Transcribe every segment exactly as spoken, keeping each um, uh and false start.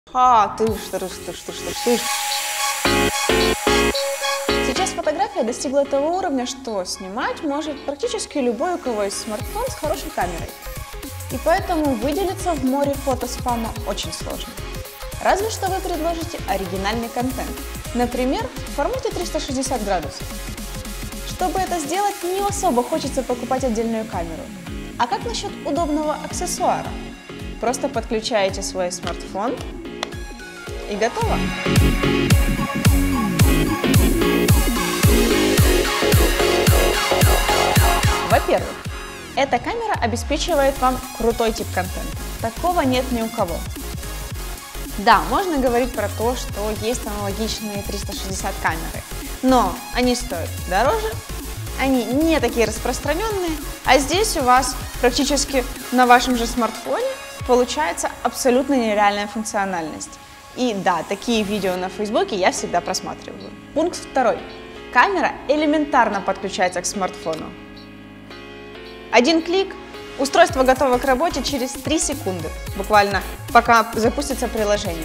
А, ты что, ты что, что, что, что. Сейчас фотография достигла того уровня, что снимать может практически любой, у кого есть смартфон с хорошей камерой. И поэтому выделиться в море фотоспама очень сложно. Разве что вы предложите оригинальный контент, например, в формате триста шестьдесят градусов. Чтобы это сделать, не особо хочется покупать отдельную камеру. А как насчет удобного аксессуара? Просто подключаете свой смартфон и готово. Во-первых, эта камера обеспечивает вам крутой тип контента. Такого нет ни у кого. Да, можно говорить про то, что есть аналогичные триста шестьдесят камеры, но они стоят дороже, они не такие распространенные, а здесь у вас практически на вашем же смартфоне получается абсолютно нереальная функциональность. И да, такие видео на Фейсбуке я всегда просматриваю. Пункт второй. Камера элементарно подключается к смартфону. Один клик, устройство готово к работе через три секунды, буквально пока запустится приложение.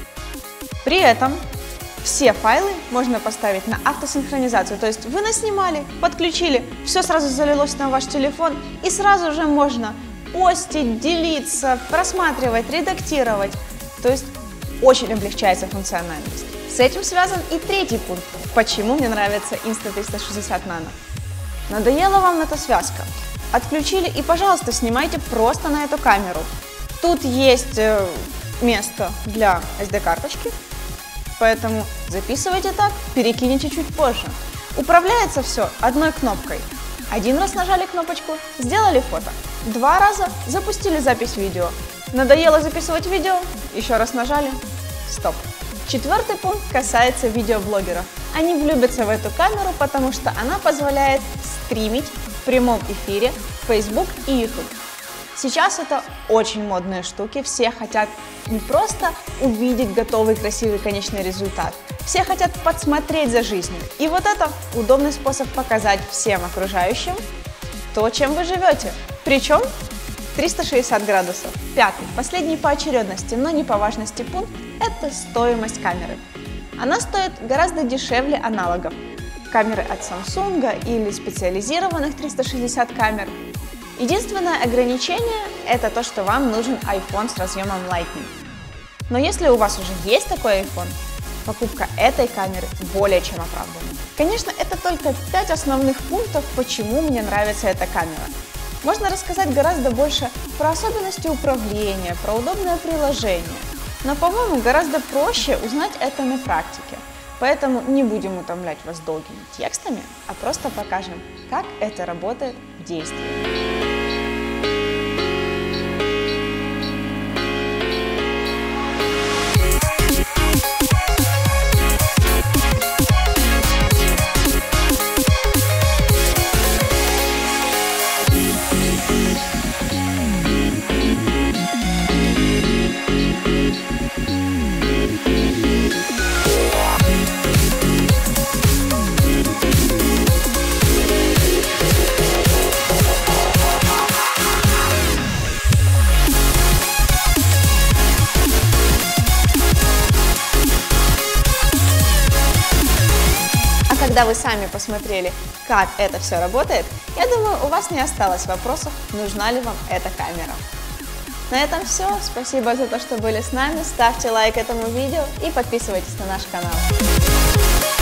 При этом все файлы можно поставить на автосинхронизацию, то есть вы наснимали, подключили, все сразу залилось на ваш телефон, и сразу же можно постить, делиться, просматривать, редактировать, то есть очень облегчается функциональность. С этим связан и третий пункт, почему мне нравится Insta триста шестьдесят Nano. Надоела вам эта связка? Отключили и, пожалуйста, снимайте просто на эту камеру. Тут есть э, место для эс ди-карточки, поэтому записывайте так, перекинете чуть позже. Управляется все одной кнопкой. Один раз нажали кнопочку, сделали фото. Два раза запустили запись видео. Надоело записывать видео, еще раз нажали, стоп. Четвертый пункт касается видеоблогеров. Они влюбятся в эту камеру, потому что она позволяет стримить в прямом эфире в Facebook и YouTube. Сейчас это очень модные штуки, все хотят не просто увидеть готовый красивый конечный результат, все хотят подсмотреть за жизнью. И вот это удобный способ показать всем окружающим то, чем вы живете. Причем триста шестьдесят градусов. Пятый, последний по очередности, но не по важности пункт – это стоимость камеры. Она стоит гораздо дешевле аналогов. Камеры от Samsung или специализированных триста шестьдесят камер. Единственное ограничение – это то, что вам нужен iPhone с разъемом Lightning. Но если у вас уже есть такой iPhone, покупка этой камеры более чем оправдана. Конечно, это только пять основных пунктов, почему мне нравится эта камера. Можно рассказать гораздо больше про особенности управления, про удобное приложение. Но, по-моему, гораздо проще узнать это на практике. Поэтому не будем утомлять вас долгими текстами, а просто покажем, как это работает в действии. Когда вы сами посмотрели, как это все работает, я думаю, у вас не осталось вопросов, нужна ли вам эта камера. На этом все. Спасибо за то, что были с нами. Ставьте лайк этому видео и подписывайтесь на наш канал.